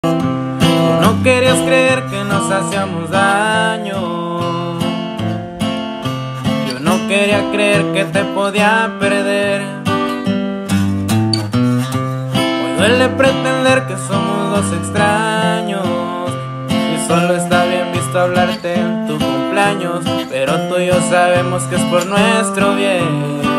Tú no querías creer que nos hacíamos daño. Yo no quería creer que te podía perder. Hoy duele pretender que somos dos extraños, y solo está bien visto hablarte en tu cumpleaños, pero tú y yo sabemos que es por nuestro bien.